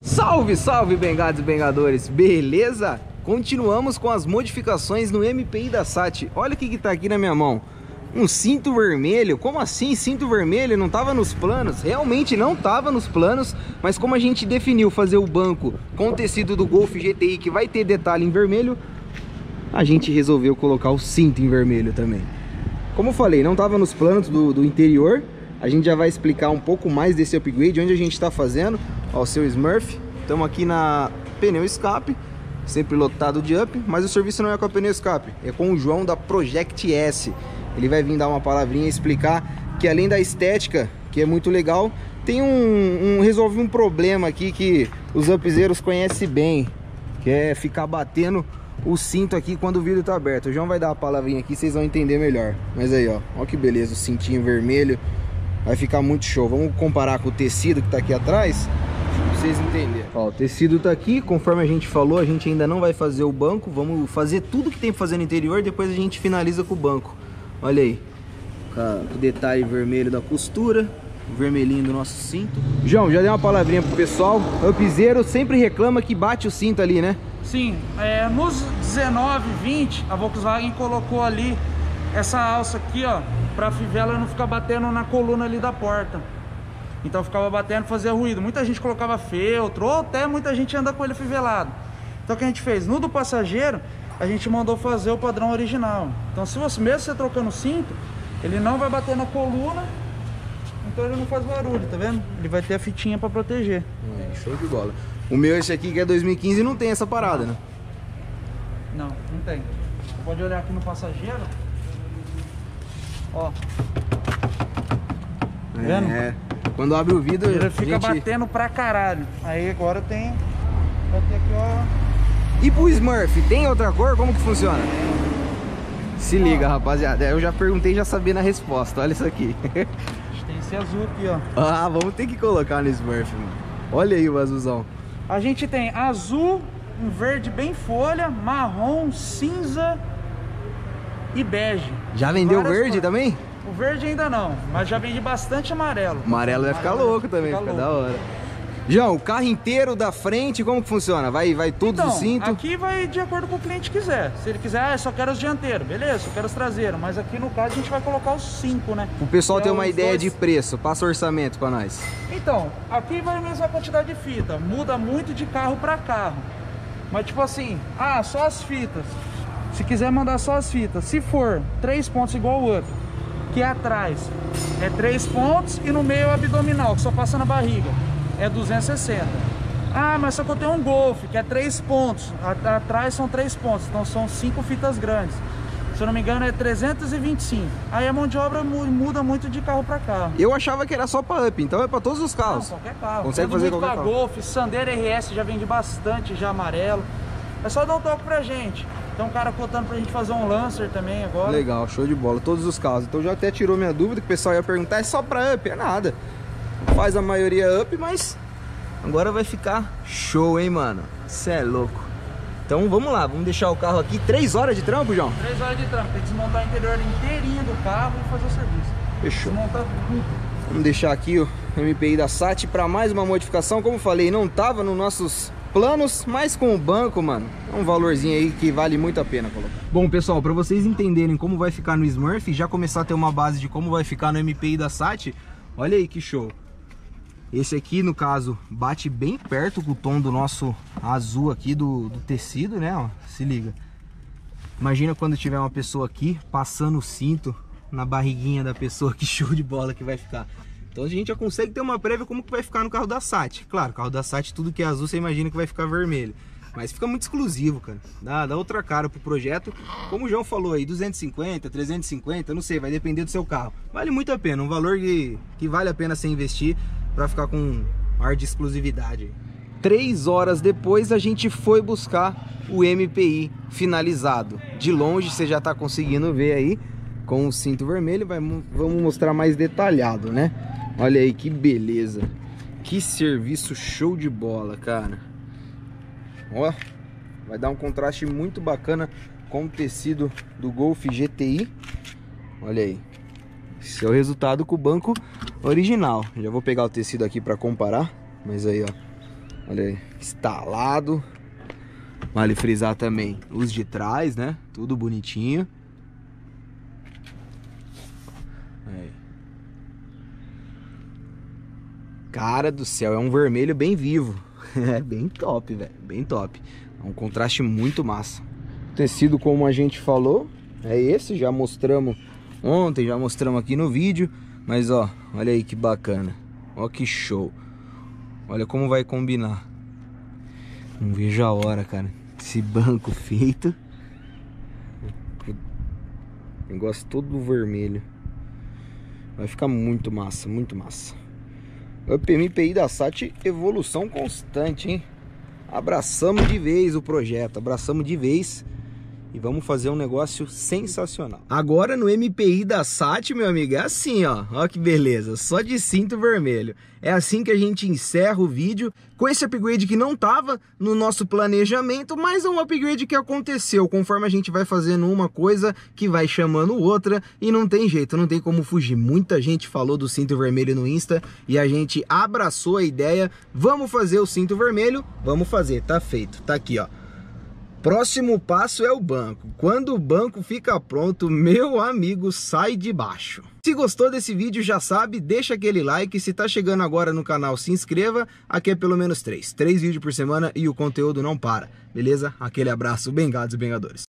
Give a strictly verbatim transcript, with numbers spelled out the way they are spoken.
Salve, salve, bengados e bengadores, beleza? Continuamos com as modificações no M P I da Sati. Olha o que que tá aqui na minha mão. Um cinto vermelho. Como assim cinto vermelho? Não tava nos planos? Realmente não tava nos planos, mas como a gente definiu fazer o banco com o tecido do Golf G T I que vai ter detalhe em vermelho, a gente resolveu colocar o cinto em vermelho também. Como eu falei, não tava nos planos do, do interior. A gente já vai explicar um pouco mais desse upgrade, onde a gente está fazendo. Ó, o seu Smurf. Estamos aqui na pneu escape, sempre lotado de up, mas o serviço não é com a pneu escape, é com o João da Project S. Ele vai vir dar uma palavrinha e explicar que além da estética, que é muito legal, tem um, um resolve um problema aqui que os upzeiros conhecem bem, que é ficar batendo o cinto aqui quando o vidro está aberto. O João vai dar uma palavrinha aqui, vocês vão entender melhor. Mas aí, ó, ó que beleza, o cintinho vermelho. Vai ficar muito show. Vamos comparar com o tecido que tá aqui atrás, pra vocês entenderem. Ó, o tecido tá aqui, conforme a gente falou, a gente ainda não vai fazer o banco. Vamos fazer tudo que tem pra fazer no interior, depois a gente finaliza com o banco. Olha aí, o detalhe vermelho da costura, o vermelhinho do nosso cinto. João, já deu uma palavrinha pro pessoal. O upzeiro sempre reclama que bate o cinto ali, né? Sim, é, nos dezenove, vinte, a Volkswagen colocou ali essa alça aqui, ó, pra fivela não ficar batendo na coluna ali da porta. Então ficava batendo, fazia ruído. Muita gente colocava feltro, ou até muita gente anda com ele fivelado. Então o que a gente fez? No do passageiro, a gente mandou fazer o padrão original. Então se você, mesmo você trocando o cinto, ele não vai bater na coluna, então ele não faz barulho, tá vendo? Ele vai ter a fitinha pra proteger. É, show de bola. O meu, esse aqui que é dois mil e quinze, não tem essa parada, né? Não, não tem. Você pode olhar aqui no passageiro. Ó, tá vendo? É, quando abre o vidro ele fica gente... batendo pra caralho. Aí agora tem, vai ter aqui, ó. E pro Smurf, tem outra cor? Como que funciona? Se liga, ó, rapaziada, eu já perguntei e já sabia na resposta. Olha isso aqui. Tem esse azul aqui, ó. Ah, vamos ter que colocar no Smurf, mano. Olha aí o azulzão. A gente tem azul, um verde bem folha, marrom, cinza e bege. Já vendeu Várias verde cores. também? O verde ainda não, mas já vendi bastante amarelo. Amarelo vai ficar louco também, fica, fica da hora. João, o carro inteiro da frente, como que funciona? Vai, vai tudo então, do cinto? Aqui vai de acordo com o cliente quiser. Se ele quiser, ah, eu só quero os dianteiros, beleza, só quero os traseiros. Mas aqui no caso a gente vai colocar os cinco, né? O pessoal que tem é uma ideia dois... de preço, passa orçamento pra nós. Então, aqui vai a mesma quantidade de fita, muda muito de carro para carro. Mas tipo assim, ah, só as fitas. Se quiser mandar só as fitas, se for três pontos igual o outro, que é atrás é três pontos e no meio é o abdominal, que só passa na barriga, é duzentos e sessenta. Ah, mas só que eu tenho um Golf, que é três pontos, atrás são três pontos, então são cinco fitas grandes. Se eu não me engano é trezentos e vinte e cinco. Aí a mão de obra muda muito de carro para carro. Eu achava que era só para up, então é para todos os carros. Não, qualquer carro. Consegue fazer qualquer carro. Golf, Sandero R S já vende bastante, já amarelo. É só dar um toque pra gente. Tem um cara cotando pra gente fazer um Lancer também agora. Legal, show de bola, todos os carros. Então já até tirou minha dúvida, que o pessoal ia perguntar, é só pra up? É nada. Faz a maioria up, mas agora vai ficar show, hein, mano? Cê é louco. Então vamos lá, vamos deixar o carro aqui. Três horas de trampo, João? Três horas de trampo, tem que desmontar o interior inteirinho do carro e fazer o serviço. Fechou. Desmontar tudo. Vamos deixar aqui o M P I da Sati para mais uma modificação. Como falei, não tava nos nossos planos, mas com o banco, mano, é um valorzinho aí que vale muito a pena colocar. Bom, pessoal, para vocês entenderem como vai ficar no Smurf e já começar a ter uma base de como vai ficar no M P I da Sati, olha aí que show. Esse aqui, no caso, bate bem perto com o tom do nosso azul aqui do, do tecido, né? Ó, se liga. Imagina quando tiver uma pessoa aqui passando o cinto na barriguinha da pessoa, que show de bola que vai ficar. Então a gente já consegue ter uma prévia como que vai ficar no carro da Sati. Claro, o carro da Sati, tudo que é azul, você imagina que vai ficar vermelho. Mas fica muito exclusivo, cara. Dá, dá outra cara pro projeto. Como o João falou aí, duzentos e cinquenta, trezentos e cinquenta, não sei, vai depender do seu carro. Vale muito a pena, um valor que, que vale a pena você investir pra ficar com um ar de exclusividade. Três horas depois a gente foi buscar o M P I finalizado. De longe você já tá conseguindo ver aí com o cinto vermelho. Vai, vamos mostrar mais detalhado, né? Olha aí que beleza. Que serviço show de bola, cara. Ó, vai dar um contraste muito bacana com o tecido do Golf G T I. Olha aí. Esse é o resultado com o banco original. Já vou pegar o tecido aqui para comparar. Mas aí, ó. Olha aí, instalado. Vale frisar também os de trás, né? Tudo bonitinho. Aí. Cara do céu, é um vermelho bem vivo. É bem top, velho. Bem top. É um contraste muito massa. O tecido, como a gente falou, é esse. Já mostramos ontem, já mostramos aqui no vídeo. Mas ó, olha aí que bacana. Ó que show. Olha como vai combinar. Não vejo a hora, cara. Esse banco feito. Negócio todo vermelho. Vai ficar muito massa, muito massa. Up M P I da Sati, evolução constante, hein? Abraçamos de vez o projeto, abraçamos de vez. E vamos fazer um negócio sensacional. Agora no M P I da Sati, meu amigo, é assim, ó. Ó que beleza, só de cinto vermelho. É assim que a gente encerra o vídeo, com esse upgrade que não tava no nosso planejamento, mas é um upgrade que aconteceu, conforme a gente vai fazendo uma coisa, que vai chamando outra, e não tem jeito, não tem como fugir. Muita gente falou do cinto vermelho no Insta, e a gente abraçou a ideia. Vamos fazer o cinto vermelho? Vamos fazer, tá feito, tá aqui, ó. Próximo passo é o banco. Quando o banco fica pronto, meu amigo, sai de baixo. Se gostou desse vídeo, já sabe, deixa aquele like. Se tá chegando agora no canal, se inscreva. Aqui é pelo menos três. Três vídeos por semana e o conteúdo não para. Beleza? Aquele abraço, bengados e bengadores.